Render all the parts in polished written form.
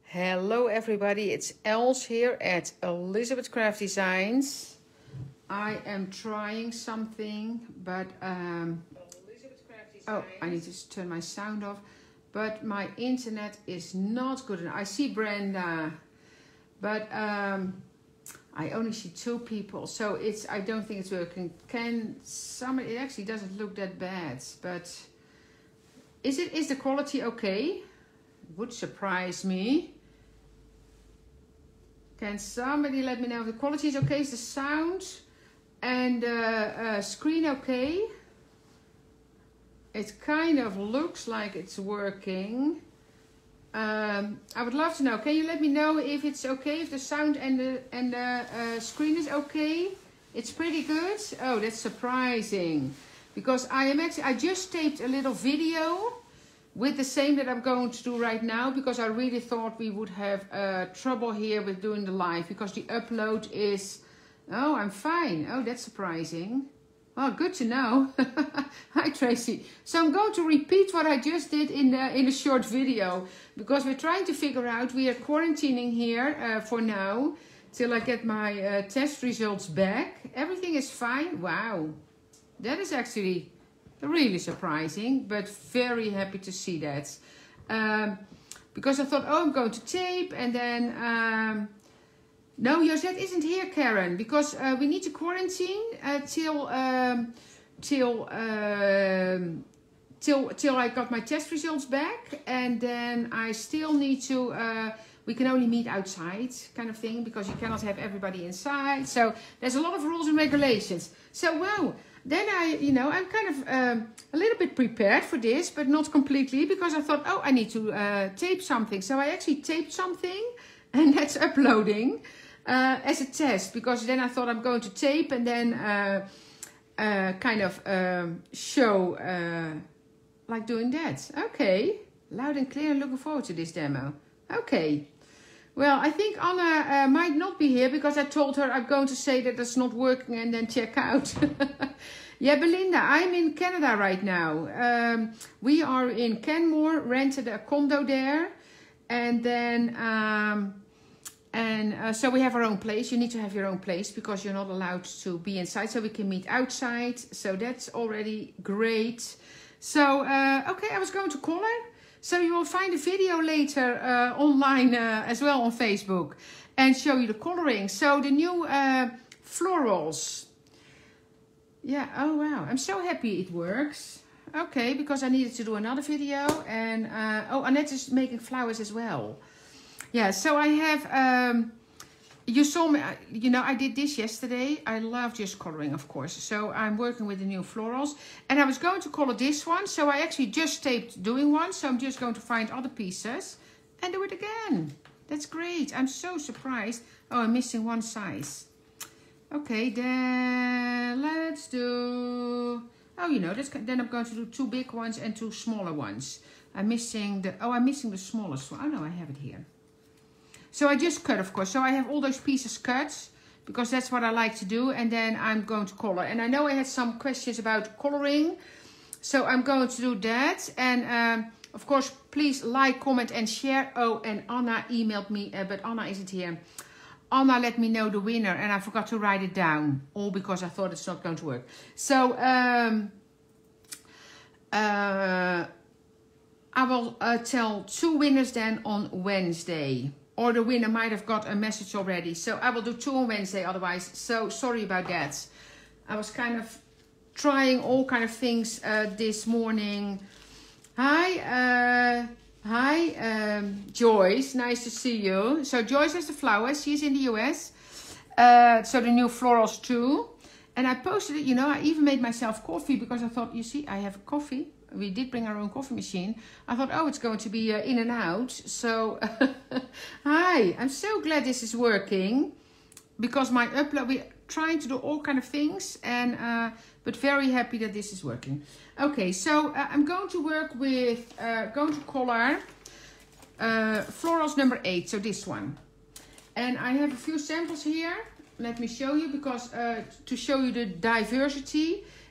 Hello everybody, it's Els here at Elizabeth Craft Designs. I am trying something, but oh, I need to turn my sound off. But my internet is not good enough. I see Brenda, but I only see two people, so I don't think it's working. It actually doesn't look that bad, but is the quality okay? Would surprise me. Can somebody let me know if the quality is okay? Is the sound and screen okay? It kind of looks like it's working. I would love to know. Can you let me know if it's okay, if the sound and the screen is okay? It's pretty good. Oh, that's surprising, because I just taped a little video with the same that I'm going to do right now, because I really thought we would have trouble here with doing the live, because the upload is... Oh, I'm fine. Oh, that's surprising. Well, good to know. Hi, Tracy. So I'm going to repeat what I just did in a short video, because we're trying to figure out, we are quarantining here for now, till I get my test results back. Everything is fine. Wow. That is actually... really surprising, but very happy to see that. Because I thought, oh, I'm going to tape, and then... no, Josette isn't here, Karen, because we need to quarantine till I got my test results back, and then I still need to... we can only meet outside, kind of thing, because you cannot have everybody inside. So there's a lot of rules and regulations. So, wow. Then I'm kind of a little bit prepared for this, but not completely, because I thought, oh, I need to tape something. So I actually taped something, and that's uploading as a test, because then I thought I'm going to tape and then kind of show like doing that. Okay, loud and clear, looking forward to this demo. Okay. Well, I think Anna might not be here, because I told her I'm going to say that it's not working and then check out. Yeah, Belinda, I'm in Canada right now. We are in Canmore, rented a condo there. And then, so we have our own place. You need to have your own place, because you're not allowed to be inside. So we can meet outside. So that's already great. So, okay, I was going to call her. So you will find a video later online as well on Facebook, and show you the coloring. So the new florals. Yeah, oh wow, I'm so happy it works. Okay, because I needed to do another video, and oh, Annette is making flowers as well. Yeah, so I have... you saw me, I did this yesterday. I love just coloring, of course. So I'm working with the new florals. And I was going to color this one. So I actually just taped doing one. So I'm just going to find other pieces and do it again. That's great. I'm so surprised. Oh, I'm missing one size. Okay, then let's do... Oh, then I'm going to do two big ones and two smaller ones. I'm missing the smallest one. Oh, no, I have it here. So I just cut, of course. So I have all those pieces cut, because that's what I like to do. And then I'm going to color. And I know I had some questions about coloring, so I'm going to do that. And of course, please like, comment, and share. Oh, and Anna emailed me, but Anna isn't here. Anna let me know the winner, and I forgot to write it down. All because I thought it's not going to work. So I will tell two winners then on Wednesday. Or the winner might have got a message already. So I will do two on Wednesday otherwise. So sorry about that. I was kind of trying all kind of things this morning. Hi, Joyce. Nice to see you. So Joyce has the flowers. She's in the US. So the new florals too. And I posted it, I even made myself coffee, because I thought, you see, I have coffee. We did bring our own coffee machine. I thought, oh, it's going to be in and out. So, hi, I'm so glad this is working, because my upload, we're trying to do all kind of things, and but very happy that this is working. Okay, so I'm going to work with, going to color florals number 8, so this one. And I have a few samples here. Let me show you, because to show you the diversity.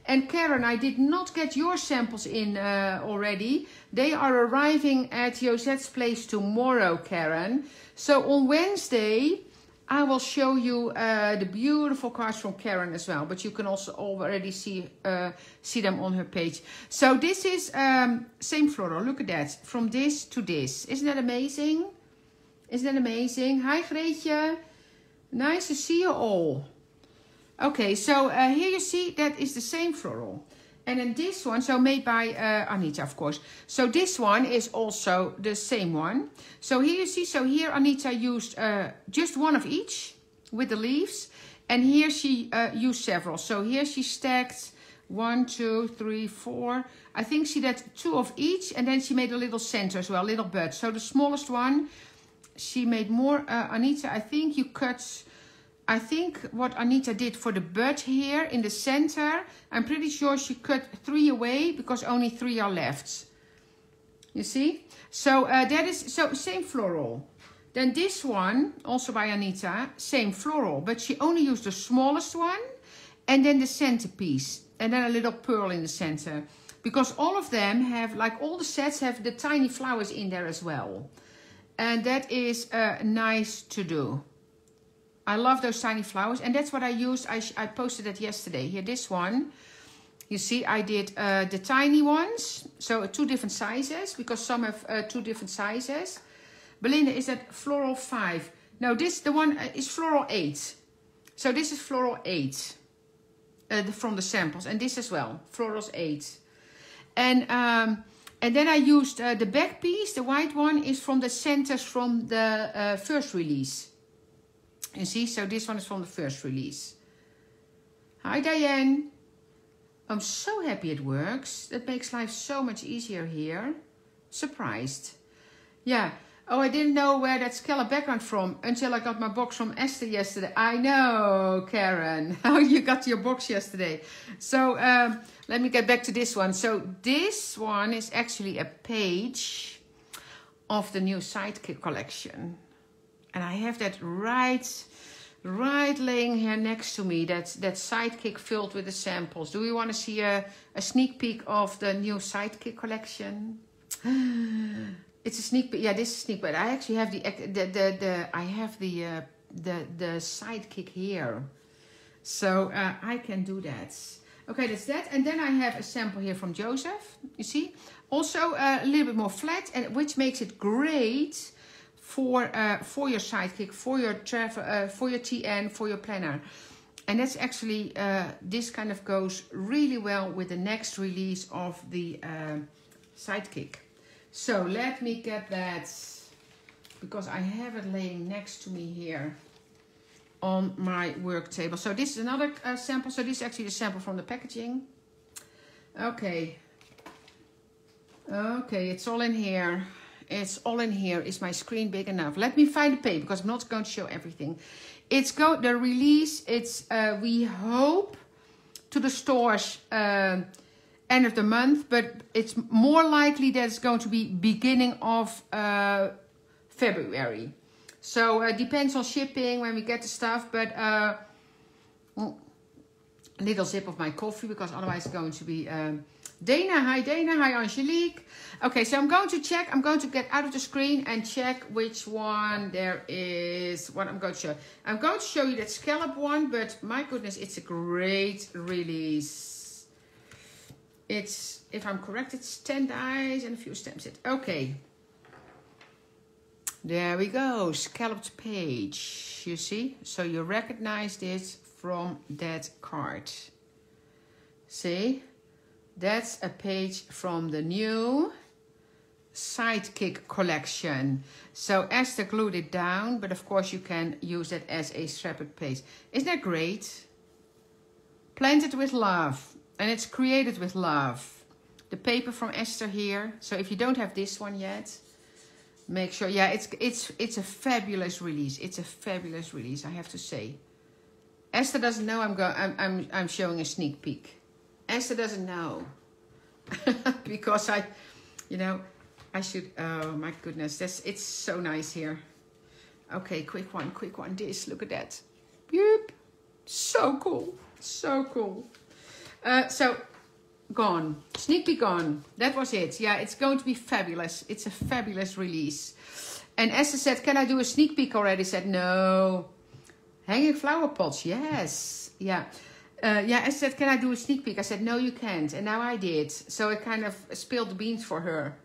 And Karen, I did not get your samples in already. They are arriving at Josette's place tomorrow, Karen. So on Wednesday, I will show you the beautiful cards from Karen as well. But you can also already see them on her page. So this is same floral. Look at that. From this to this. Isn't that amazing? Isn't that amazing? Hi, Greetje. Nice to see you all. Okay, so here you see that is the same floral. And then this one, so made by Anita, of course. So this one is also the same one. So here you see, so here Anita used just one of each with the leaves. And here she used several. So here she stacked 1, 2, 3, 4. I think she did 2 of each. And then she made a little center as well, a little bud. So the smallest one, she made more. Anita, I think you cut... I think what Anita did for the bud here in the center, I'm pretty sure she cut 3 away because only 3 are left. You see? So that is, so same floral. Then this one, also by Anita, same floral, but she only used the smallest one and then the centerpiece and then a little pearl in the center. Because all of them have, like all the sets have the tiny flowers in there as well. And that is nice to do. I love those tiny flowers, and that's what I used. I posted that yesterday. Here, this one. You see, I did the tiny ones. So 2 different sizes, because some have 2 different sizes. Belinda, is that floral 5? No, the one is floral 8. So this is floral 8 from the samples. And this as well, florals 8. And then I used the back piece. The white one is from the centers from the first release. You see, so this one is from the first release. Hi, Diane. I'm so happy it works. That makes life so much easier here. Surprised. Yeah. Oh, I didn't know where that scallop background from until I got my box from Esther yesterday. I know, Karen. How you got your box yesterday. So let me get back to this one. So this one is actually a page of the new Sidekick collection. And I have that right laying here next to me. That Sidekick filled with the samples. Do you want to see a sneak peek of the new Sidekick collection? It's a sneak peek. Yeah, this is a sneak peek. I actually have the Sidekick here, so I can do that. Okay, that's that. And then I have a sample here from Joseph. You see, also a little bit more flat, and which makes it great for your Sidekick, for your travel, for your TN, for your planner. And that's actually, this kind of goes really well with the next release of the Sidekick. So let me get that, because I have it laying next to me here on my work table. So this is another sample. So this is actually the sample from the packaging. Okay. Okay, it's all in here. It's all in here. Is my screen big enough? Let me find the paper, because I'm not going to show everything. It's the release. It's we hope to the stores end of the month, but it's more likely that it's going to be beginning of February. So it depends on shipping when we get the stuff, but a little sip of my coffee, because otherwise it's going to be Dana. Hi Dana. Hi Angelique. Okay, so I'm going to check. I'm going to get out of the screen and check which one there is. What I'm going to show. I'm going to show you that scallop one, but my goodness, it's a great release. It's, if I'm correct, it's 10 dies and a few stamps. Okay. There we go. Scalloped page. You see? So you recognize this from that card. See? That's a page from the new Sidekick collection. So Esther glued it down, but of course you can use it as a scrapbook page. Isn't that great? Planted with love, and it's created with love. The paper from Esther here. So if you don't have this one yet, make sure. Yeah, it's a fabulous release. It's a fabulous release, I have to say. Esther doesn't know I'm showing a sneak peek. Esther doesn't know. Because I should, oh my goodness, it's so nice here. Okay, quick one, this, look at that. Yep, so cool, so cool. So gone. Sneak peek gone. That was it. Yeah, it's going to be fabulous. It's a fabulous release. And Esther said, can I do a sneak peek already? I said, no. Hanging flower pots, yes. Yeah. Yeah, Esther said, can I do a sneak peek? I said, no, you can't. And now I did. So I kind of spilled the beans for her.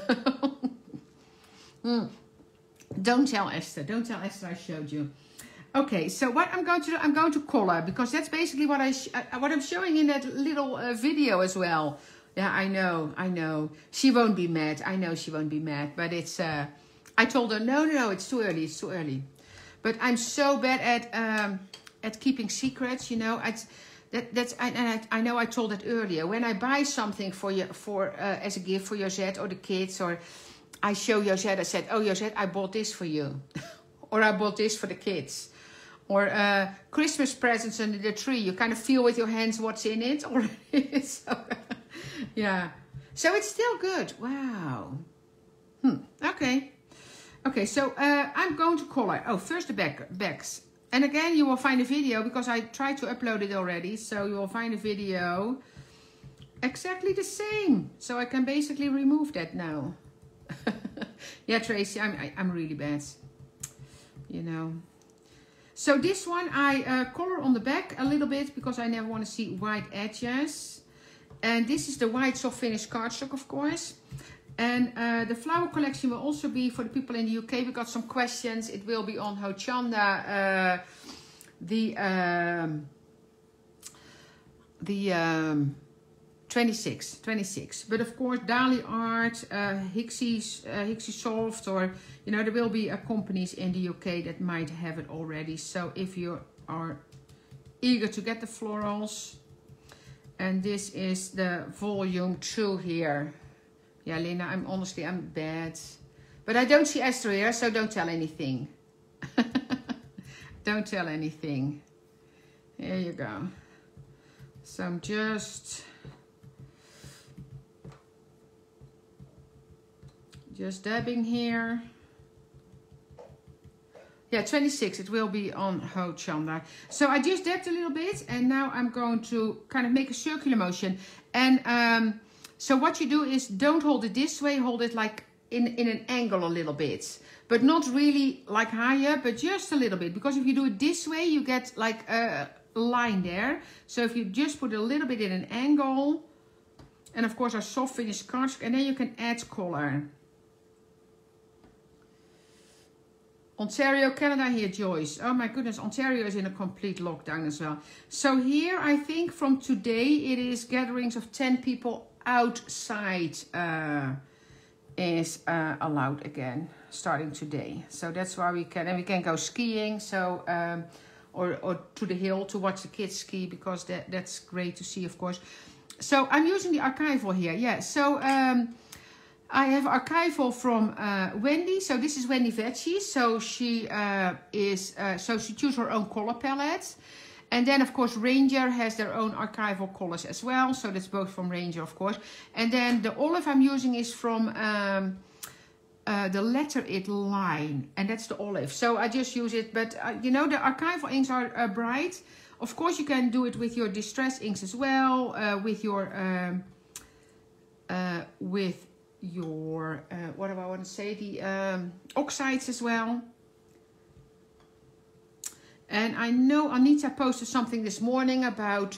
Don't tell Esther. Don't tell Esther I showed you. Okay, so what I'm going to do, I'm going to color, because that's basically what I'm showing in that little video as well. Yeah, I know. She won't be mad. I know she won't be mad, but it's, I told her, no, it's too early. But I'm so bad at keeping secrets, you know. I know I told it earlier. When I buy something for you, as a gift for Josette or the kids, or I show Josette, I said, oh, Josette, I bought this for you. Or I bought this for the kids. Or Christmas presents under the tree. You kind of feel with your hands what's in it already. So, yeah. So it's still good. Wow. Okay. Okay, so I'm going to color. Oh, first the backs. And again, you will find a video, because I tried to upload it already. So you will find a video exactly the same. So I can basically remove that now. Yeah, Tracy, I'm really bad. You know. So this one I color on the back a little bit, because I never want to see white edges. And this is the white soft finish cardstock, of course. And the flower collection will also be for the people in the UK. We got some questions. It will be on Hochanda, the 26. But of course, Dali Art, Hixie Soft, or you know, there will be companies in the UK that might have it already. So if you are eager to get the florals, and this is the volume 2 here. Yeah, Lena, I'm bad. But I don't see Esther here, so don't tell anything. Don't tell anything. Here you go. So I'm just dabbing here. Yeah, 26, it will be on Hochanda. So I just dabbed a little bit, and now I'm going to kind of make a circular motion. And so what you do is, don't hold it this way, hold it like in an angle a little bit. But not really like higher, but just a little bit. Because if you do it this way, you get like a line there. So if you just put a little bit in an angle, and of course our soft finish cardstock, and then you can add color. Ontario, Canada here, Joyce. Oh my goodness, Ontario is in a complete lockdown as well. So here, I think from today, it is gatherings of 10 people outside is allowed again, starting today. So that's why we can go skiing. So or to the hill to watch the kids ski, because that's great to see, of course. So I'm using the archival here. Yeah. So I have archival from Wendy. So this is Wendy Vecchi. So she she chose her own color palette. And then, of course, Ranger has their own archival colors as well. So that's both from Ranger, of course. And then the olive I'm using is from the Letter It line. And that's the olive. So I just use it. But, you know, the archival inks are bright. Of course, you can do it with your distress inks as well. With your, what do I want to say? The oxides as well. And I know Anita posted something this morning about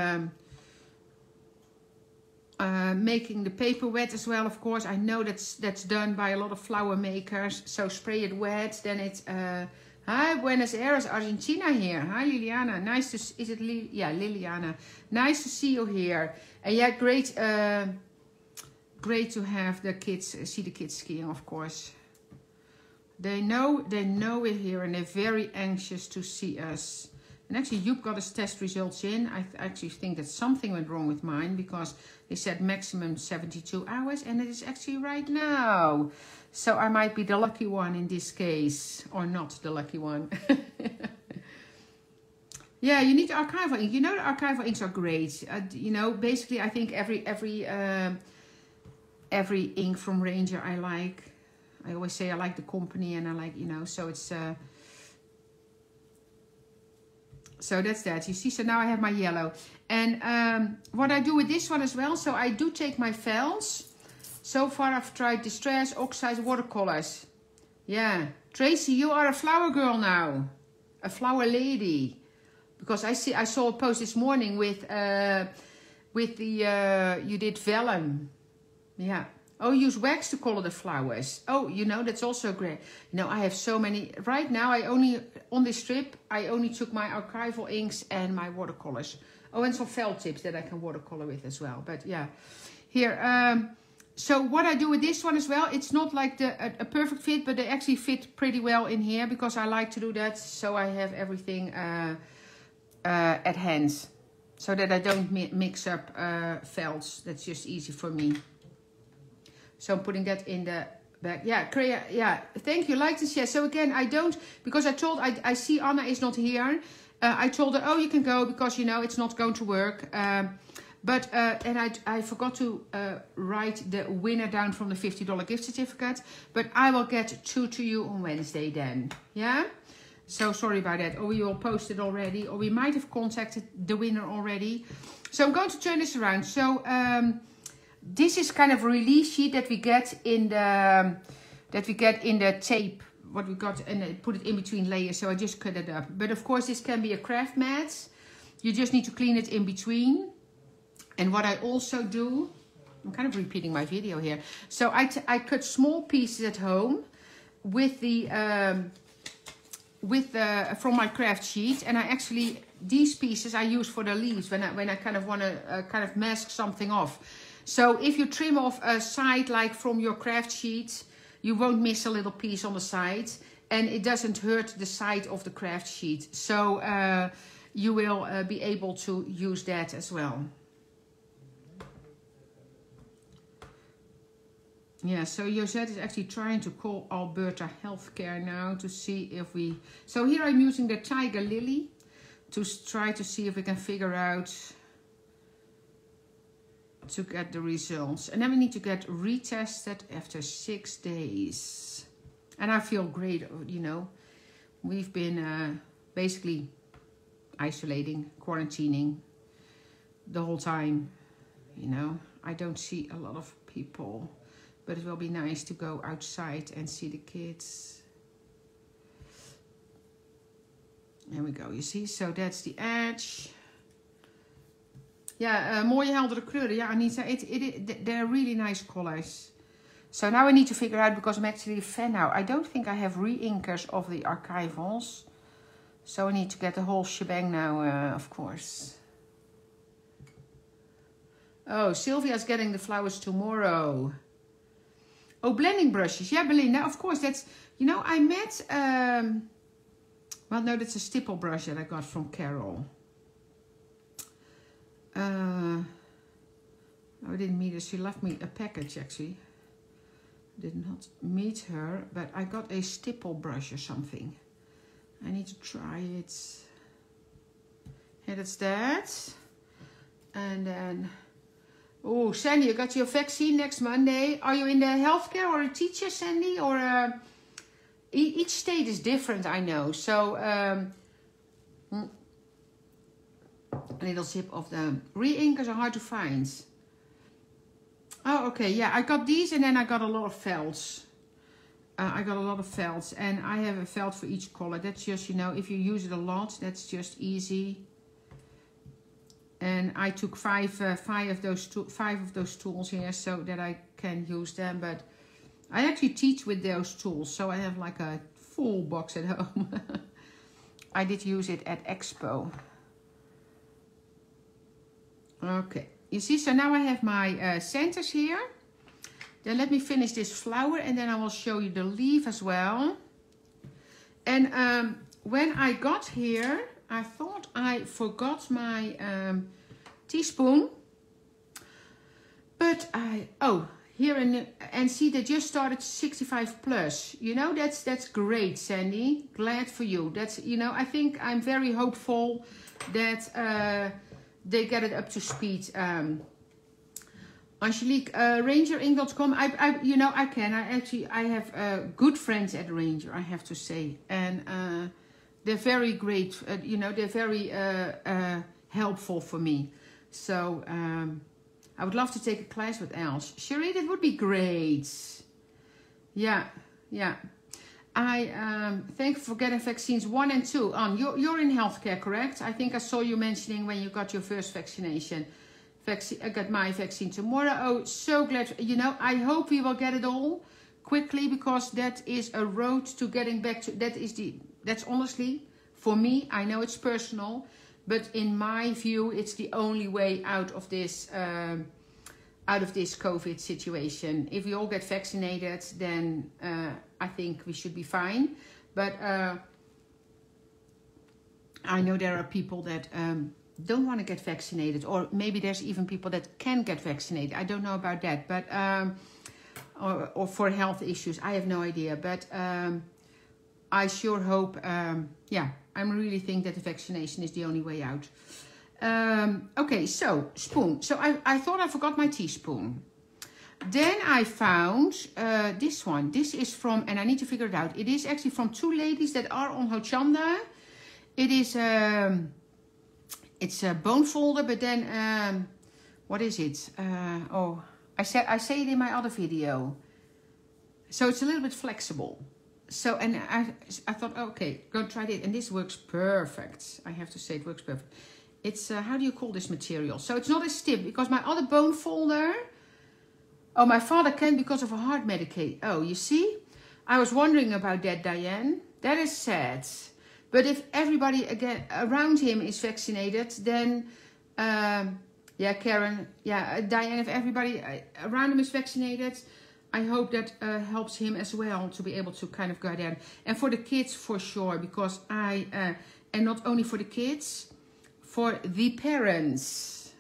making the paper wet as well, of course. I know that's done by a lot of flower makers. So spray it wet, then it's... Hi, Buenos Aires, Argentina here. Hi, Liliana. Nice to... Is it Liliana. Nice to see you here. And yeah, great... great to have the kids... See the kids skiing, of course. They know we're here, and they're very anxious to see us. And actually, Joep got his test results in. I actually think that something went wrong with mine, because they said maximum 72 hours, and it is actually right now. So I might be the lucky one in this case, or not the lucky one. Yeah, you need archival ink. You know, the archival inks are great. You know, basically, I think every ink from Ranger I like. I always say I like the company, and I like, you know, so it's So that's that. You see, so now I have my yellow. And what I do with this one as well, so I do take my felts. So far I've tried Distress, Oxide, Watercolors. Yeah. Tracy, you are a flower girl now. A flower lady. Because I saw a post this morning with the, you did vellum. Yeah. Oh, use wax to color the flowers. Oh, you know, that's also great. You know, I have so many. Right now, on this strip, I only took my archival inks and my watercolors. Oh, and some felt tips that I can watercolor with as well. But yeah, here. So what I do with this one as well, it's not like a perfect fit, but they actually fit pretty well in here because I like to do that. So I have everything at hand so that I don't mix up felts. That's just easy for me. So I'm putting that in the back. Yeah, Kriya, yeah, thank you. Like this, yeah. So again, I don't, because I see Anna is not here. I told her, oh, you can go because, you know, it's not going to work. And I forgot to write the winner down from the $50 gift certificate. But I will get 2 to you on Wednesday then. Yeah? So sorry about that. Or we will post it already. Or we might have contacted the winner already. So I'm going to turn this around. So this is kind of a release sheet that we get in the tape, what we got, and put it in between layers. So I just cut it up. But of course, this can be a craft mat. You just need to clean it in between. And what I also do, I'm kind of repeating my video here. So I cut small pieces at home with from my craft sheet, and I actually, these pieces I use for the leaves when I kind of want to kind of mask something off. So if you trim off a side like from your craft sheet, you won't miss a little piece on the side, and it doesn't hurt the side of the craft sheet. So you will be able to use that as well. Yeah, so Josette is actually trying to call Alberta Healthcare now to see if we... So here I'm using the Tiger Lily to try to see if we can figure out to get the results. And then we need to get retested after 6 days. And I feel great, you know. We've been basically isolating, quarantining the whole time, you know. I don't see a lot of people. But it will be nice to go outside and see the kids. There we go, you see? So that's the edge. Yeah, mooie heldere kleuren. Yeah, Anita, they're really nice colors. So now I need to figure out, because I'm actually a fan now. I don't think I have re-inkers of the archivals. So I need to get the whole shebang now, of course. Oh, Sylvia's getting the flowers tomorrow. Oh, blending brushes. Yeah, Belinda, of course. That's, you know, I met, well, no, that's a stipple brush that I got from Carol. I didn't meet her. She left me a package, actually. Did not meet her, but I got a stipple brush or something. I need to try it. Yeah, that's that. And then... Oh, Sandy, you got your vaccine next Monday. Are you in the healthcare or a teacher, Sandy? Or each state is different, I know. So, a little sip of the re-inkers are hard to find. Oh, okay. Yeah, I got these, and then I got a lot of felts. And I have a felt for each color. That's just, you know, if you use it a lot, that's just easy. And I took five of those tools here so that I can use them. But I actually teach with those tools, so I have like a full box at home. I did use it at Expo. Okay, you see, so now I have my centers here. Then let me finish this flower, and then I will show you the leaf as well. And when I got here, I thought I forgot my teaspoon, but here and see, they just started 65 plus. You know, that's great, Sandy. Glad for you. That's, you know, I think I'm very hopeful that they get it up to speed. Angelique, rangerink.com. You know, I have good friends at Ranger, I have to say, and they're very great. You know, they're very helpful for me. So I would love to take a class with Els. Cherie, that would be great. Yeah, yeah. I thank you for getting vaccines 1 and 2. You're in healthcare, correct? I think I saw you mentioning when you got your first vaccination. I got my vaccine tomorrow. Oh, so glad. You know, I hope we will get it all quickly, because that is a road to getting back to, that's honestly, for me, I know it's personal, but in my view, it's the only way out of this COVID situation. If we all get vaccinated, then I think we should be fine. But I know there are people that don't want to get vaccinated, or maybe there's even people that can get vaccinated. I don't know about that, but or for health issues, I have no idea. But I sure hope, yeah, I really think that the vaccination is the only way out. Okay, so spoon. So I thought I forgot my teaspoon. Then I found this one. This is from, and I need to figure it out. It is actually from 2 ladies that are on Hochanda. It is it's a bone folder, but then what is it? Oh, I say it in my other video. So it's a little bit flexible. So, and I thought, okay, go try it, and this works perfect. I have to say, it works perfect. It's how do you call this material? So it's not as stiff, because my other bone folder. Oh, my father can because of a heart medication. Oh, you see, I was wondering about that, Diane. That is sad. But if everybody again around him is vaccinated, then yeah, Karen, yeah, Diane, if everybody around him is vaccinated, I hope that helps him as well to be able to kind of go down. And for the kids, for sure, because and not only for the kids, for the parents,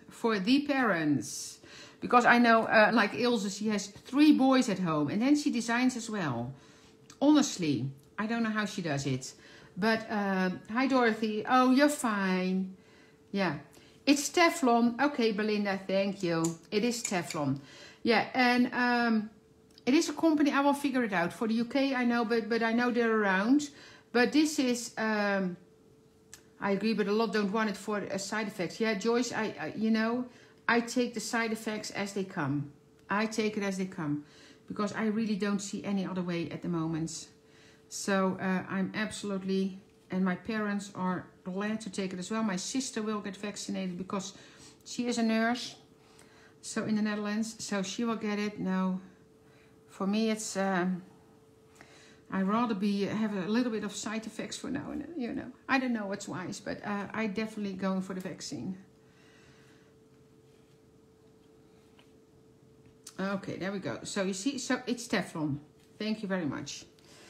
because I know, like Ilse, she has 3 boys at home, and then she designs as well. Honestly, I don't know how she does it. But, hi Dorothy. Oh, you're fine. Yeah. It's Teflon. Okay, Belinda, thank you. It is Teflon. Yeah, and it is a company, I will figure it out. For the UK, I know, but I know they're around. But this is, I agree, but a lot don't want it for side effects. Yeah, Joyce, you know, I take the side effects as they come. I take it as they come. Because I really don't see any other way at the moment. So I'm absolutely, and my parents are glad to take it as well. My sister will get vaccinated because she is a nurse. So in the Netherlands, so she will get it. No, for me it's, I'd rather have a little bit of side effects for now. You know, I don't know what's wise, but I definitely going for the vaccine. Okay, there we go. So you see, so it's Teflon. Thank you very much.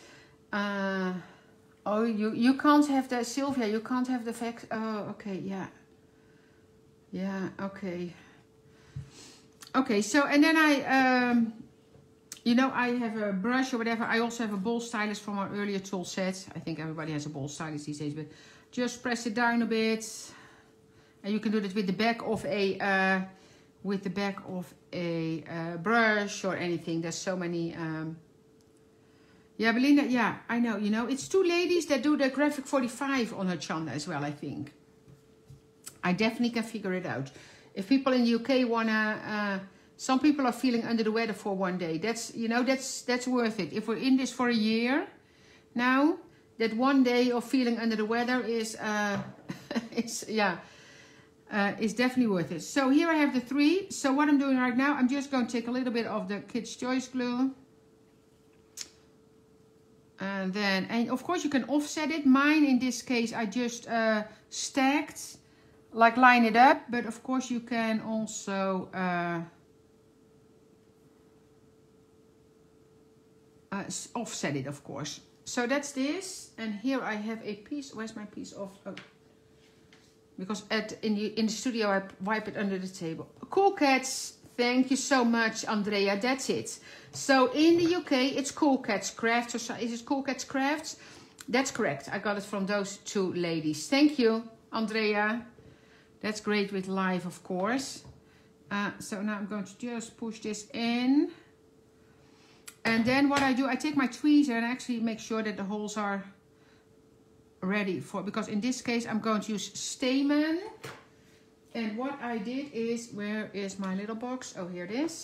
Oh, you can't have the, Sylvia, you can't have the vaccine. Oh, okay, yeah. Yeah, okay. Okay, so, and then you know, I have a brush or whatever. I also have a ball stylus from our earlier tool set. I think everybody has a ball stylus these days, but just press it down a bit. And you can do that with the back of a, brush or anything. There's so many, yeah, Belinda, yeah, I know, you know, it's 2 ladies that do the graphic 45 on Hochanda as well, I think. I definitely can figure it out. If people in the UK wanna, some people are feeling under the weather for 1 day. That's, you know, that's worth it. If we're in this for a year now, that 1 day of feeling under the weather is, is definitely worth it. So here I have the 3. So what I'm doing right now, I'm just going to take a little bit of the Kids' Choice glue. And then, and of course you can offset it. Mine in this case, I just stacked, like line it up. But of course you can also offset it, of course. So that's this. And here I have a piece. Where's my piece of? Oh. Because in the studio I wipe it under the table. Cool Cats. Thank you so much, Andrea. That's it. So in the UK, it's Cool Cats Crafts. Or is it Cool Cats Crafts? That's correct. I got it from those 2 ladies. Thank you, Andrea. That's great with live, of course. So now I'm going to just push this in. And then what I do, I take my tweezer and actually make sure that the holes are ready for, because in this case I'm going to use Stamen. And what I did is, where is my little box? Oh, here it is.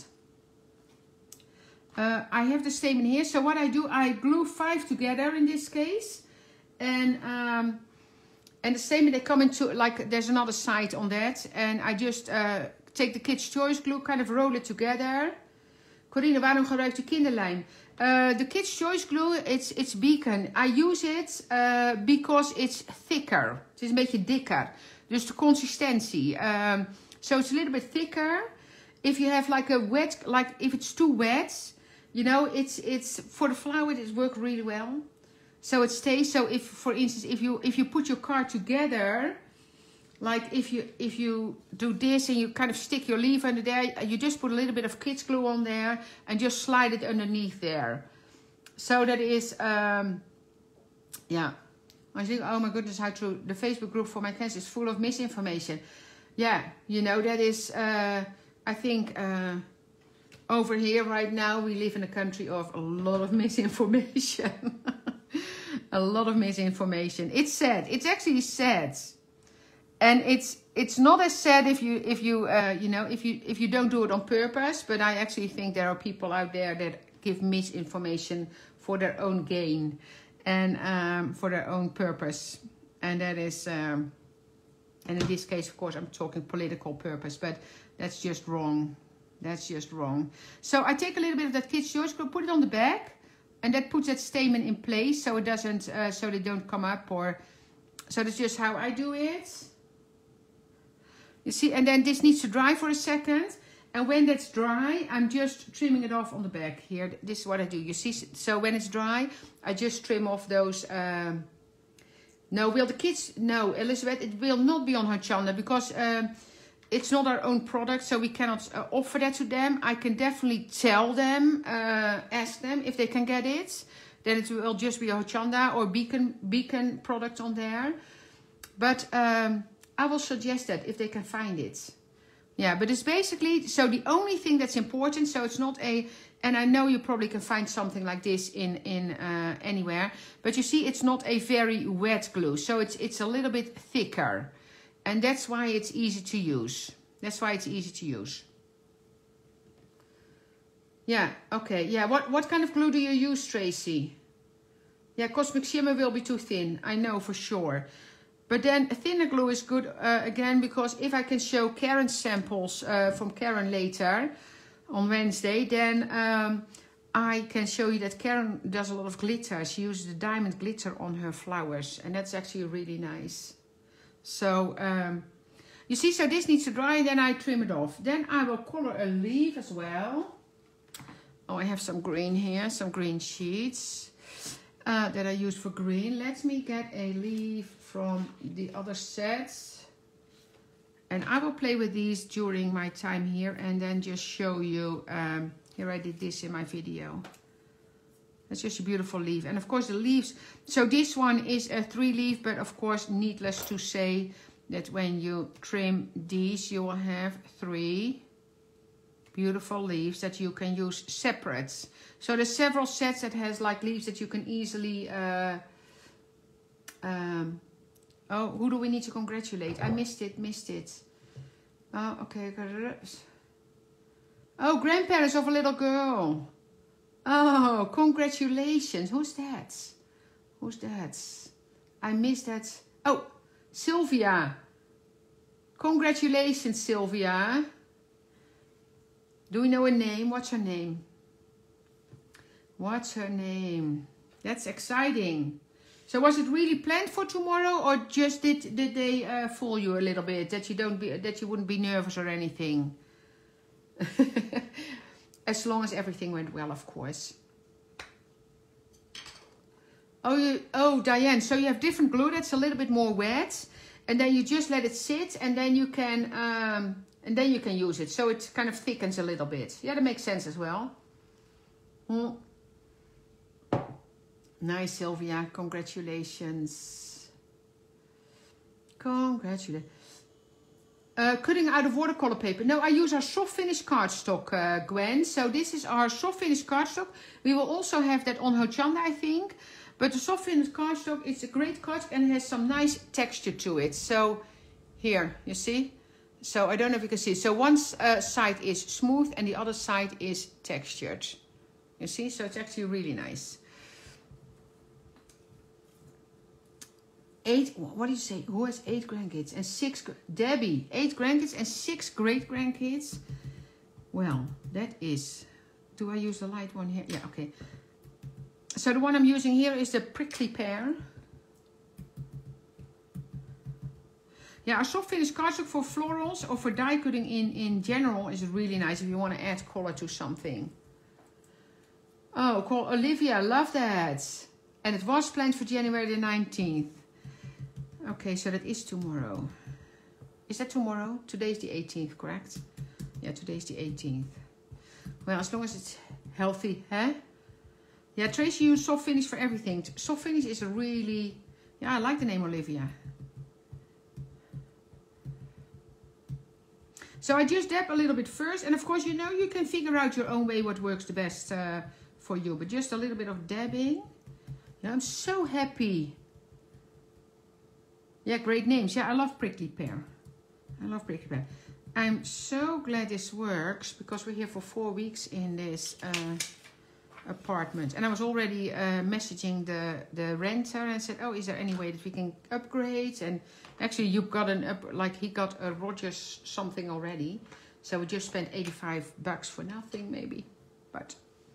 I have the Stamen here. So what I do, I glue 5 together in this case. And the Stamen, they come into, like, there's another side on that. And I just take the Kids Choice glue, kind of roll it together. Corine, waarom gebruikt u kinderlijm? The Kids Choice glue, it's Beacon. I use it because it's thicker. Het is een beetje dikker. Dus de consistentie. So it's a little bit thicker. If you have like a wet, like if it's too wet, you know, it's for the flower it works really well. So it stays. So if, for instance, if you put your card together, like if you do this and you kind of stick your leaf under there, you just put a little bit of kids glue on there and just slide it underneath there. So that is, yeah. I think, oh my goodness, how true. The Facebook group for my class is full of misinformation. Yeah, you know, that is, I think, over here right now, we live in a country of a lot of misinformation. A lot of misinformation. It's sad. It's actually sad. And it's not as sad if you you know, if you don't do it on purpose, but I actually think there are people out there that give misinformation for their own gain and for their own purpose. And that is and in this case, of course, I'm talking political purpose, but that's just wrong. That's just wrong. So I take a little bit of that Kids Choice glue, put it on the back, and that puts that Stamen in place so it doesn't so they don't come up, or so that's just how I do it. You see, and then this needs to dry for a second. And when that's dry, I'm just trimming it off on the back here. This is what I do. You see, so when it's dry, I just trim off those. No, will the kids? No, Elizabeth, it will not be on Hochanda because it's not our own product, so we cannot offer that to them. I can definitely tell them, ask them if they can get it. Then it will just be a Hochanda or Beacon product on there. But I will suggest that if they can find it. Yeah, but it's basically, so the only thing that's important, so it's not a, and I know you probably can find something like this in anywhere, but you see it's not a very wet glue, so it's a little bit thicker. And that's why it's easy to use. That's why it's easy to use. Yeah, okay, yeah, what kind of glue do you use, Tracy? Yeah, Cosmic Shimmer will be too thin, I know for sure. But then thinner glue is good again, because if I can show Karen samples from Karen later on Wednesday, then I can show you that Karen does a lot of glitter. She uses the diamond glitter on her flowers, and that's actually really nice. So you see, so this needs to dry, then I trim it off. Then I will color a leaf as well. Oh, I have some green here, some green sheets that I use for green. Let me get a leaf from the other sets, and I will play with these during my time here and then just show you. Here I did this in my video. That's just a beautiful leaf, and of course the leaves, so this one is a 3-leaf, but of course needless to say that when you trim these you will have 3 beautiful leaves that you can use separate. So there's several sets that has like leaves that you can easily oh, who do we need to congratulate? I missed it. Oh, okay. Oh, grandparents of a little girl. Oh, congratulations. Who's that? Who's that? I missed that. Oh, Sylvia. Congratulations, Sylvia. Do we know her name? What's her name? What's her name? That's exciting. So was it really planned for tomorrow, or just did they fool you a little bit that you wouldn't be nervous or anything? As long as everything went well, of course. Oh, Diane. So you have different glue that's a little bit more wet, and then you just let it sit, and then you can use it. So it kind of thickens a little bit. Yeah, that makes sense as well. Nice, Sylvia. Congratulations. Congratulations. Cutting out of watercolor paper. No, I use our soft finish cardstock, Gwen. So this is our soft finish cardstock. We will also have that on Hochanda, I think. But the soft finish cardstock is a great cardstock and it has some nice texture to it. So here, you see? So I don't know if you can see. So one side is smooth and the other side is textured. You see? So it's actually really nice. 8, what do you say? Who has 8 grandkids and 6? Debbie, 8 grandkids and 6 great grandkids. Well, that is. Do I use the light one here? Yeah, okay. So the one I'm using here is the prickly pear. Yeah, our soft finish cardstock for florals or for die cutting in general is really nice if you want to add color to something. Oh, call Olivia, love that. And it was planned for January the 19th. Okay, so that is tomorrow. Is that tomorrow? Today's the 18th, correct? Yeah, today's the 18th. Well, as long as it's healthy, huh? Yeah, Tracy used soft finish for everything. Soft finish is a really... Yeah, I like the name Olivia. So I just dab a little bit first. And of course, you know, you can figure out your own way what works the best for you. But just a little bit of dabbing. Yeah, I'm so happy. Yeah, great names. Yeah, I love prickly pear. I love prickly pear. I'm so glad this works because we're here for 4 weeks in this apartment. And I was already messaging the renter and said, oh, is there any way that we can upgrade? And actually, you got he got a Rogers something already. So we just spent $85 for nothing, maybe. But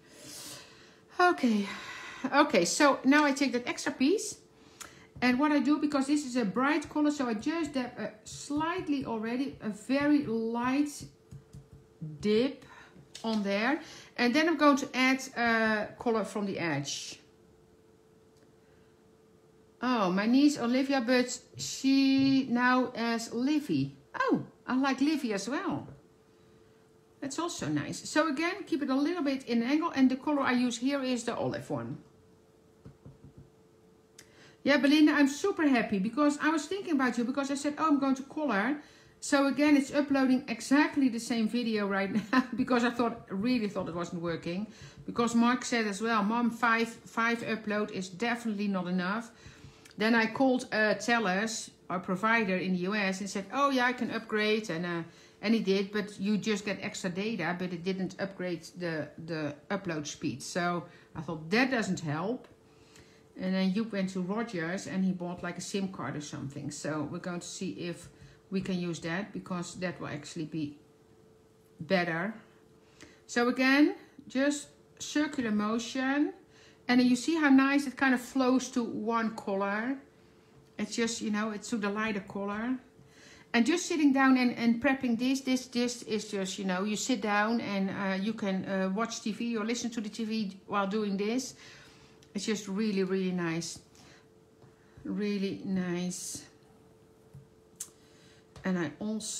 okay. Okay, so now I take that extra piece. And what I do, because this is a bright color, so I just dab slightly already, a very light dip on there. And then I'm going to add color from the edge. Oh, my niece Olivia, but she now as Livy. Oh, I like Livy as well. That's also nice. So again, keep it a little bit in angle. And the color I use here is the olive one. Yeah, Belinda, I'm super happy because I was thinking about you because I said, oh, I'm going to color. So again, it's uploading exactly the same video right now because I really thought it wasn't working. Because Mark said as well, Mom, 5 upload is definitely not enough. Then I called Tellus, our provider in the US, and said, oh yeah, I can upgrade. And he did, but you just get extra data, but it didn't upgrade the upload speed. So I thought that doesn't help. And then you went to Rogers and he bought like a SIM card or something. So we're going to see if we can use that because that will actually be better. So again, just circular motion. And then you see how nice it kind of flows to one color. It's just, you know, it's to the lighter color. And just sitting down and prepping this is just, you know, you sit down and you can watch TV or listen to the TV while doing this. It's just really, really nice. Really nice. And I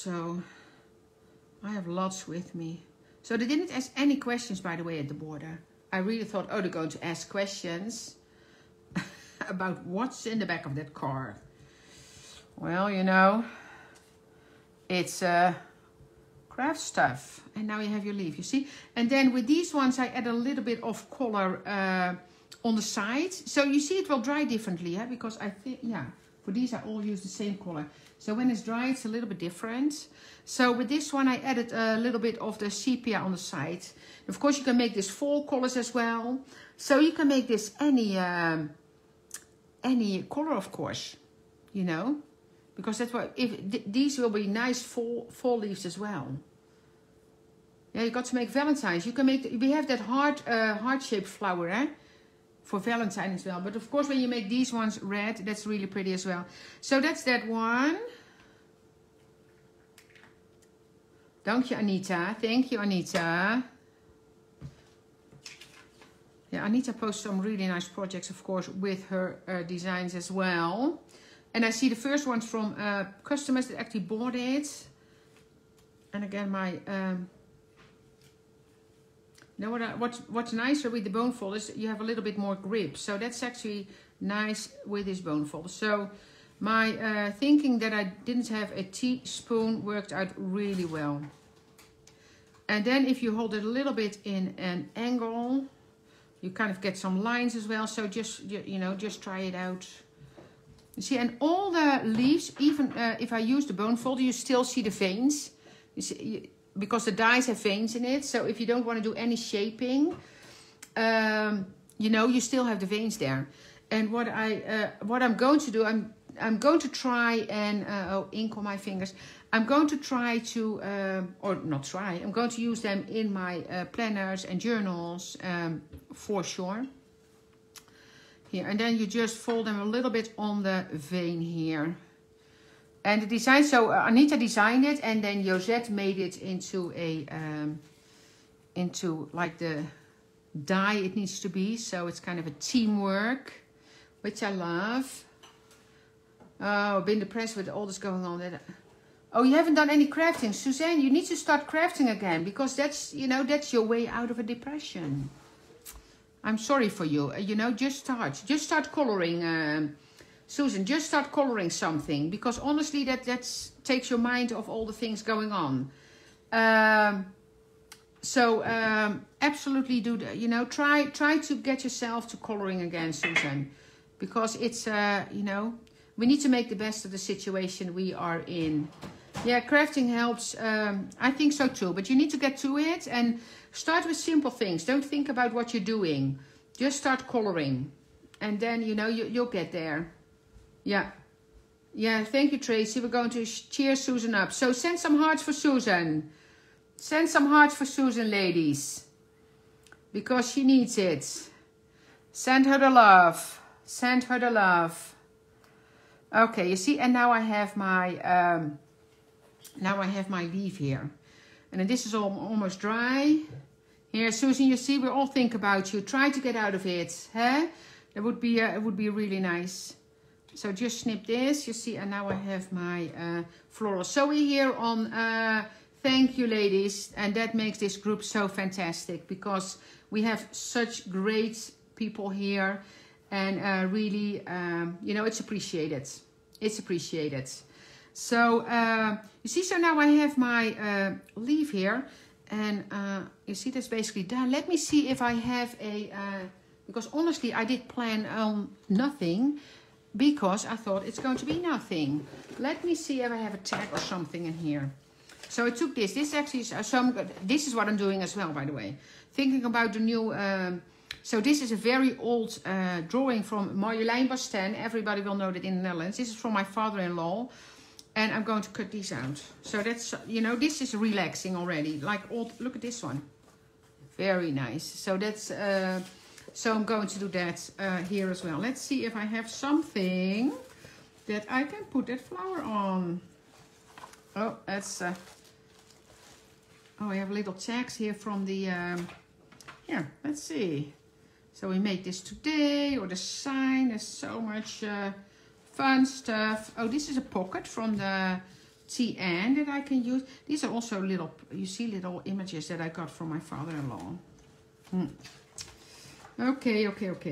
have lots with me. So they didn't ask any questions, by the way, at the border. I really thought, oh, they're going to ask questions about what's in the back of that car. Well, you know, it's craft stuff. And now you have your leaf, you see? And then with these ones, I add a little bit of color on the side. So you see it will dry differently, yeah? Because I think, yeah, for these I all use the same color. So when it's dry, it's a little bit different. So with this one, I added a little bit of the sepia on the side. Of course, you can make this fall colors as well. So you can make this any color, of course, you know, because that's what, these will be nice fall leaves as well. Yeah, you got to make Valentine's. You can make, we have that heart-shaped flower, eh? For Valentine as well. But of course, when you make these ones red, that's really pretty as well. So that's that one. Thank you, Anita. Thank you, Anita. Yeah, Anita posts some really nice projects, of course, with her designs as well. And I see the first ones from customers that actually bought it. And again, my... Now what's nicer with the bone fold is you have a little bit more grip. So that's actually nice with this bone fold. So My thinking that I didn't have a teaspoon worked out really well. And then if you hold it a little bit in an angle, you kind of get some lines as well. So just, you know, just try it out. You see, and all the leaves, even if I use the bone folder, you still see the veins. You see, because the dies have veins in it. So if you don't want to do any shaping, you know, you still have the veins there. And what I'm going to do, I'm going to try and, oh, ink on my fingers. I'm going to try to, or not try, I'm going to use them in my planners and journals for sure. Here, and then you just fold them a little bit on the vein here. And the design, so Anita designed it, and then Josette made it into a, into like the die it needs to be. So it's kind of a teamwork, which I love. Oh, I've been depressed with all this going on. Oh, you haven't done any crafting. Suzanne, you need to start crafting again, because that's, you know, that's your way out of a depression. I'm sorry for you. You know, just start coloring, Susan. Just start coloring something, because honestly, that takes your mind off all the things going on. Absolutely do that. You know, try to get yourself to coloring again, Susan, because it's you know, we need to make the best of the situation we are in. Yeah, crafting helps. I think so too. But you need to get to it and start with simple things. Don't think about what you're doing. Just start coloring. And then, you know, you'll get there. Yeah. Yeah, thank you, Tracy. We're going to cheer Susan up. So send some hearts for Susan. Send some hearts for Susan, ladies. Because she needs it. Send her the love. Send her the love. Okay, you see, and now I have my leaf here, and then this is almost dry. Here, Susan, you see, we all think about you. Try to get out of it, huh? It would be really nice. So just snip this, you see, and now I have my floral. So we're here on thank you, ladies, and that makes this group so fantastic, because we have such great people here. And really, you know, it's appreciated. It's appreciated. So, you see, so now I have my leaf here. And you see, that's basically done. Let me see if I have a... because honestly, I did plan on nothing. Because I thought it's going to be nothing. Let me see if I have a tag or something in here. So I took this. This actually is... this is what I'm doing as well, by the way. Thinking about the new... so this is a very old drawing from Marjolein Basten. Everybody will know that in the Netherlands. This is from my father-in-law. And I'm going to cut these out. So that's, you know, this is relaxing already. Like, look at this one. Very nice. So that's, so I'm going to do that here as well. Let's see if I have something that I can put that flower on. Oh, that's, oh, I have little tags here from the, here, let's see. So we made this today, or the sign. There's so much fun stuff. Oh, this is a pocket from the TN that I can use. These are also little, you see, little images that I got from my father-in-law. Okay.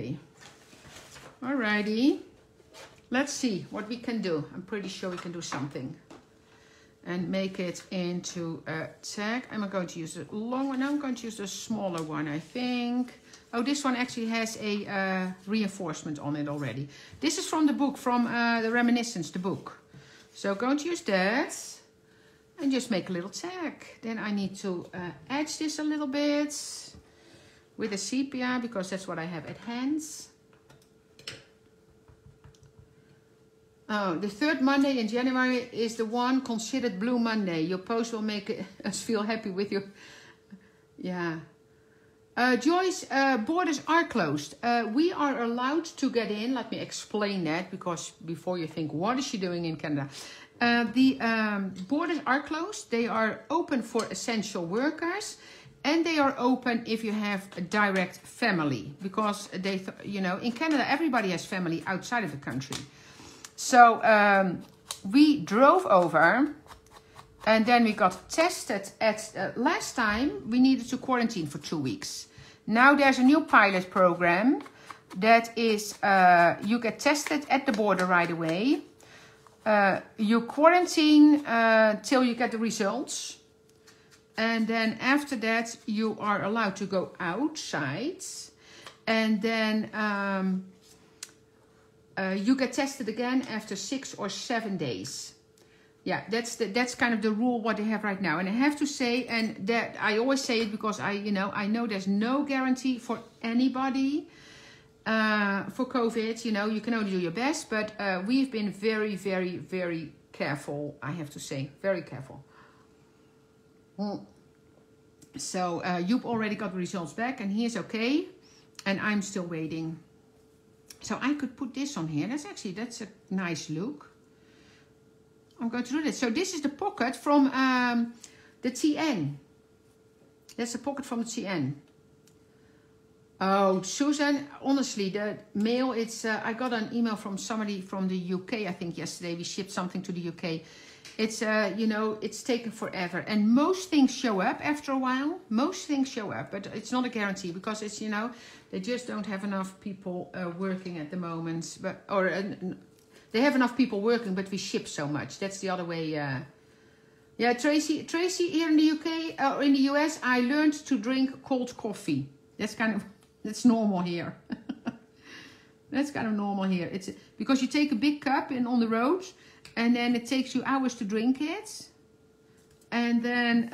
Alrighty. Let's see what we can do. I'm pretty sure we can do something. And make it into a tag. I'm going to use a long one. I'm going to use a smaller one, I think. Oh, this one actually has a reinforcement on it already. This is from the book, from the Reminiscence, the book. So I'm going to use that. And just make a little tag. Then I need to edge this a little bit. With a sepia, because that's what I have at hand. Oh, the third Monday in January is the one considered Blue Monday. Your post will make us feel happy with you. Yeah. Joyce, borders are closed. We are allowed to get in. Let me explain that, because before you think, what is she doing in Canada? The borders are closed. They are open for essential workers. And they are open if you have a direct family. Because they, you know, in Canada, everybody has family outside of the country. So we drove over, and then we got tested at, last time we needed to quarantine for 2 weeks. Now there's a new pilot program that is, you get tested at the border right away. you quarantine till you get the results. And then after that, you are allowed to go outside. And then you get tested again after 6 or 7 days. Yeah, that's kind of the rule what they have right now. And I have to say, and that I always say it because I know there's no guarantee for anybody for COVID. You know, you can only do your best. But we've been very, very, very careful, I have to say. Very careful. So Joep already got the results back and he is okay. And I'm still waiting. So I could put this on here. That's a nice look. I'm going to do this. So this is the pocket from the TN. That's the pocket from the TN. Oh, Susan, honestly, the mail, it's, I got an email from somebody from the UK, I think yesterday. We shipped something to the UK. It's, you know, it's taken forever. And most things show up after a while. Most things show up, but it's not a guarantee because it's, you know, they just don't have enough people working at the moment. But, or they have enough people working, but we ship so much. That's the other way. Yeah, Tracy, here in the UK, or in the US, I learned to drink cold coffee. That's kind of, that's normal here. That's kind of normal here. It's because you take a big cup in on the road, and then it takes you hours to drink it, and then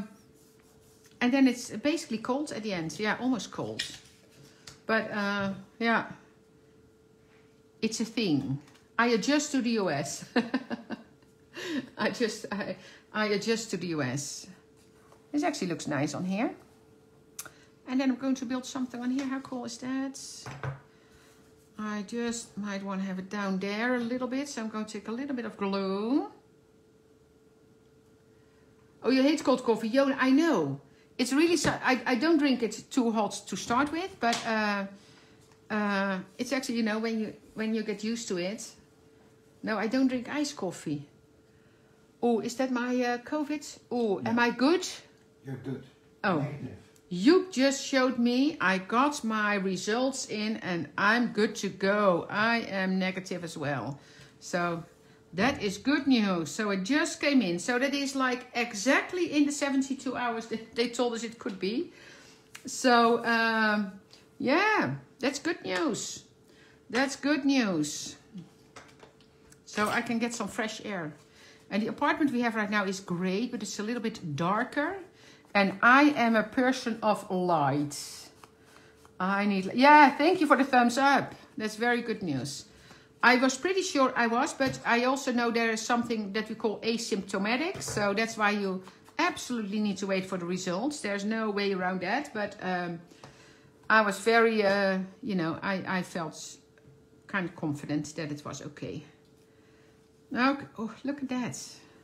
it's basically cold at the end. Yeah, almost cold. But yeah, it's a thing. I adjust to the US. I adjust to the US. This actually looks nice on here. And then I'm going to build something on here. How cool is that? I just might want to have it down there a little bit. So I'm going to take a little bit of glue. Oh, you hate cold coffee. Yo, I know. It's really, I don't drink it too hot to start with. But it's actually, you know, when you get used to it. No, I don't drink iced coffee. Oh, is that my COVID? Oh, no. Am I good? You're good. Oh, Negative. You just showed me. I got my results in and I'm good to go. I am negative as well. So that is good news. So it just came in. So that is like exactly in the 72 hours that they told us it could be. So yeah, that's good news. That's good news. So I can get some fresh air. And the apartment we have right now is great, but it's a little bit darker. And I am a person of light. I need... Yeah, thank you for the thumbs up. That's very good news. I was pretty sure I was, but I also know there is something that we call asymptomatic. So that's why you absolutely need to wait for the results. There's no way around that. But I was very, you know, I felt kind of confident that it was okay. Okay. Oh, look at that.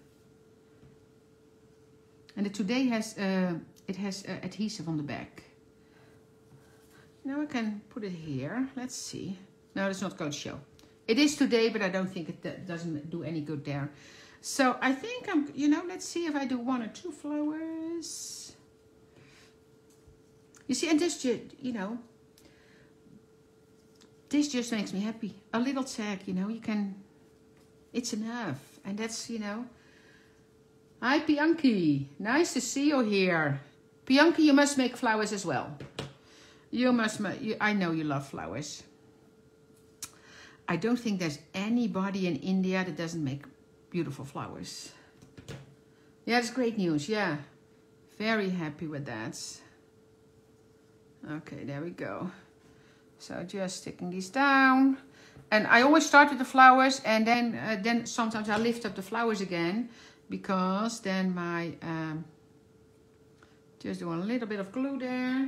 And it today has, it has adhesive on the back. Now I can put it here. Let's see. No, it's not going to show. It is today, but I don't think it doesn't do any good there. So I think I'm, you know, let's see if I do 1 or 2 flowers. You see, and this just, you know, this just makes me happy. A little tag, you know, you can, it's enough. And that's, you know. Hi, Bianchi. Nice to see you here. Bianchi, you must make flowers as well. You must, I know you love flowers. I don't think there's anybody in India that doesn't make beautiful flowers. Yeah, that's great news. Yeah, very happy with that. Okay, there we go. So just sticking these down. And I always start with the flowers and then sometimes I lift up the flowers again because then my, just do a little bit of glue there.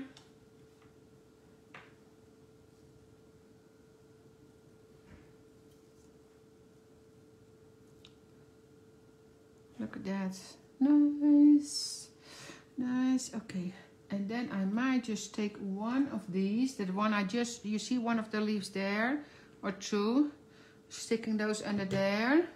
Look at that. Nice. Nice. Okay. And then I might just take one of these. That one I just, you see one of the leaves there. Or 2. Sticking those under there.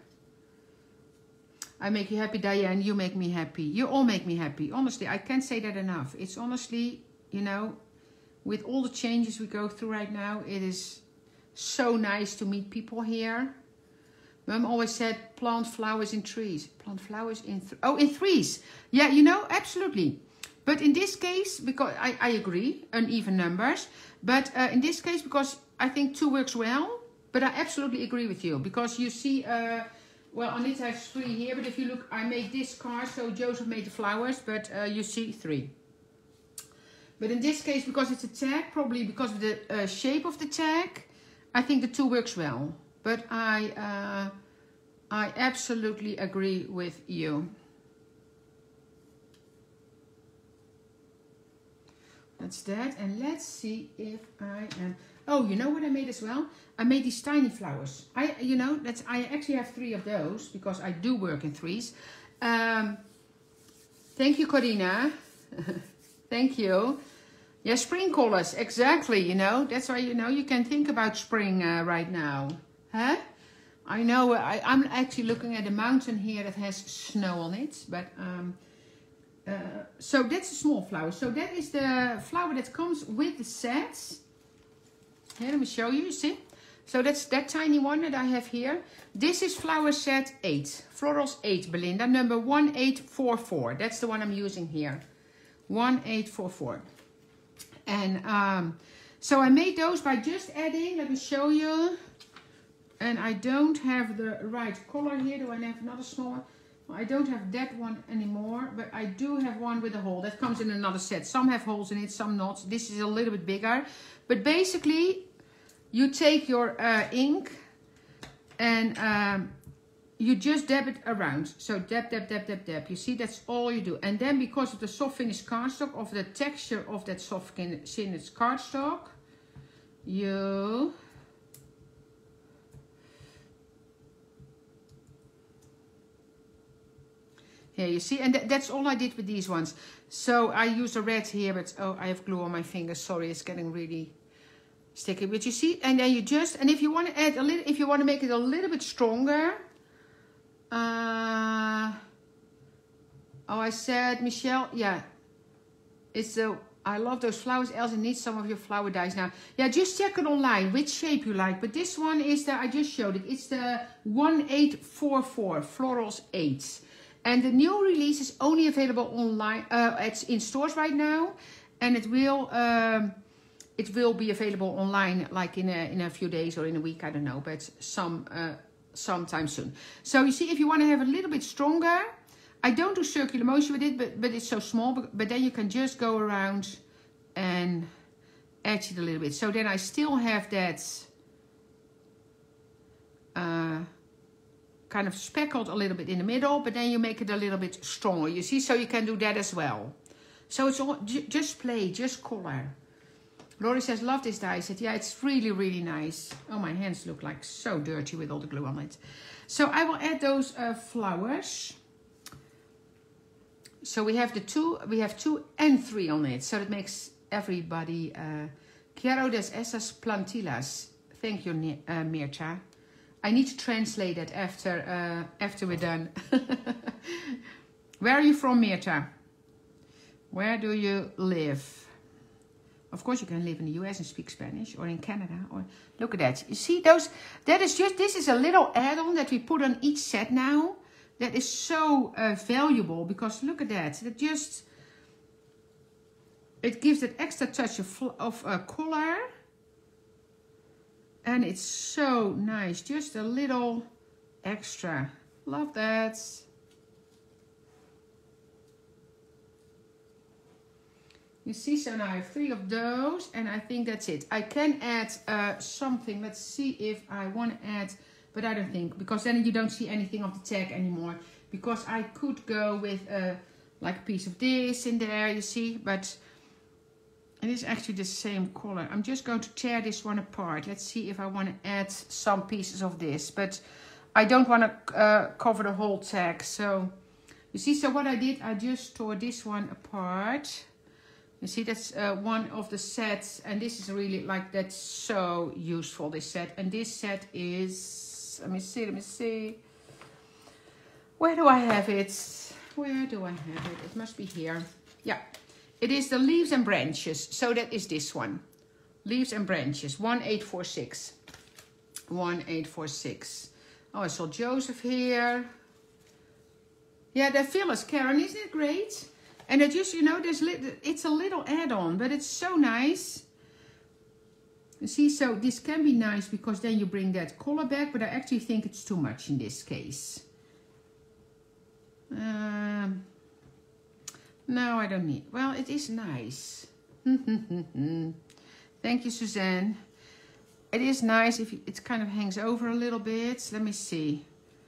I make you happy, Diane. You make me happy. You all make me happy. Honestly, I can't say that enough. It's honestly, you know, with all the changes we go through right now, it is so nice to meet people here. Mum always said plant flowers in trees. Plant flowers in in threes. Yeah, you know, absolutely. But in this case, because I agree, uneven numbers. But in this case, because I think 2 works well. But I absolutely agree with you. Because you see, well, Anita has 3 here. But if you look, I made this card. So Joseph made the flowers. But you see 3. But in this case, because it's a tag, probably because of the shape of the tag, I think the 2 works well. But I absolutely agree with you. That's that. And let's see if I am... Oh, you know what I made as well? I made these tiny flowers. I actually have 3 of those because I do work in threes. Thank you, Corina. Thank you. Yeah, spring colors. Exactly, you know. That's why, you know, you can think about spring right now. Huh? I know, I'm actually looking at a mountain here that has snow on it. But, so that's a small flower. So that is the flower that comes with the sets. Here, let me show you, see? So that's that tiny one that I have here. This is flower set 8. Florals 8, Belinda. Number 1844. That's the one I'm using here. 1844. And so I made those by just adding, let me show you. And I don't have the right color here. Do I have another small one? I don't have that one anymore, but I do have one with a hole. That comes in another set. Some have holes in it, some not. This is a little bit bigger. But basically, you take your ink and you just dab it around. So dab, dab, dab, dab, dab. You see, that's all you do. And then because of the soft finish cardstock, of the texture of that soft finish cardstock, you... Here you see, and that's all I did with these ones. So I use a red here, but oh, I have glue on my fingers. Sorry, it's getting really sticky. But you see, and then you just, and if you want to add a little, if you want to make it a little bit stronger. Oh, I said, Michelle, yeah, it's the, I love those flowers. Elsa needs some of your flower dies now. Yeah, just check it online, which shape you like. But this one is the, I just showed it. It's the 1844 Florals 8. And the new release is only available online. It's in stores right now, and it will be available online like in a few days or in a week. I don't know, but sometime soon. So you see, if you want to have a little bit stronger, I don't do circular motion with it, but it's so small. But then you can just go around and edge it a little bit. So then I still have that. Kind of speckled a little bit in the middle, but then you make it a little bit stronger, you see, so you can do that as well. So it's all just play, just color. Lori says, love this die. I said, yeah, it's really, really nice. Oh, my hands look like so dirty with all the glue on it. So I will add those flowers. So we have 2 and 3 on it, so that makes everybody Quiero des esas plantillas. Thank you, Mircha. I need to translate it after we're done. Where are you from, Mirta? Where do you live? Of course, you can live in the US and speak Spanish, or in Canada. Or look at that. You see those? That is just. This is a little add-on that we put on each set now. That is so valuable because look at that. It gives that extra touch of color. And it's so nice. Just a little extra. Love that. You see, so now I have 3 of those. And I think that's it. I can add something. Let's see if I want to add. But I don't think. Because then you don't see anything of the tag anymore. Because I could go with like a piece of this in there. You see. But... it is actually the same color. I'm just going to tear this one apart. Let's see if I want to add some pieces of this. But I don't want to cover the whole tag. So, you see, so what I did, I just tore this one apart. You see, that's one of the sets. And this is really, like, that's so useful, this set. And this set is, let me see. Where do I have it? Where do I have it? It must be here. Yeah. It is the leaves and branches. So that is this one. Leaves and branches. 1846. 1846. Oh, I saw Joseph here. Yeah, the fillers, Karen, isn't it great? And it just, you know, it's a little add-on, but it's so nice. You see, so this can be nice because then you bring that color back, but I actually think it's too much in this case. No, I don't need. Well, it is nice. Thank you, Suzanne. It is nice if it kind of hangs over a little bit. Let me see.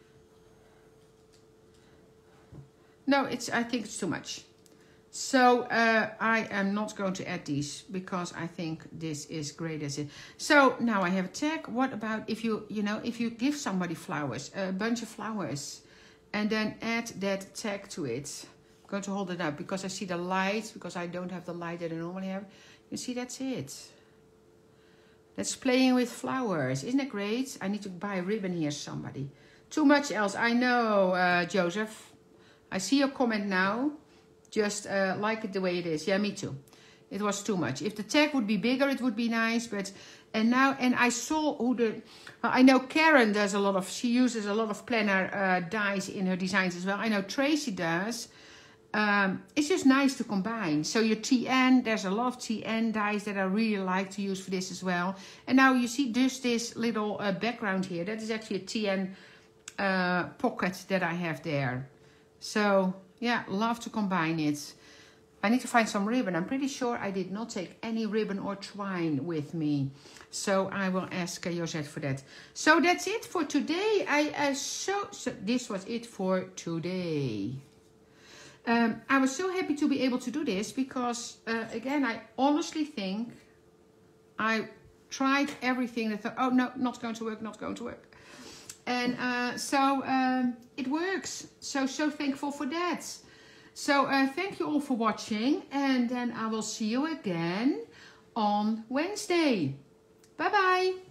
No, I think it's too much. So I am not going to add these because I think this is great as it. So now I have a tag. What about if you give somebody flowers, a bunch of flowers, and then add that tag to it. I'm going to hold it up because I see the light, because I don't have the light that I normally have. You see, that's it. That's playing with flowers. Isn't it great? I need to buy a ribbon here, somebody. Too much else. I know, Joseph. I see your comment now. Just like it the way it is. Yeah, me too. It was too much. If the tag would be bigger, it would be nice. But and I saw I know Karen does a lot of. She uses a lot of planner dies in her designs as well. I know Tracy does. It's just nice to combine. So your TN, there's a lot of TN dies that I really like to use for this as well. And now you see just this little background here. That is actually a TN pocket that I have there. So yeah, love to combine it. I need to find some ribbon. I'm pretty sure I did not take any ribbon or twine with me. So I will ask Josette for that. So that's it for today. So this was it for today. I was so happy to be able to do this because, again, I honestly think I tried everything that thought, oh no, not going to work, not going to work. And it works. So thankful for that. So thank you all for watching. And then I will see you again on Wednesday. Bye-bye.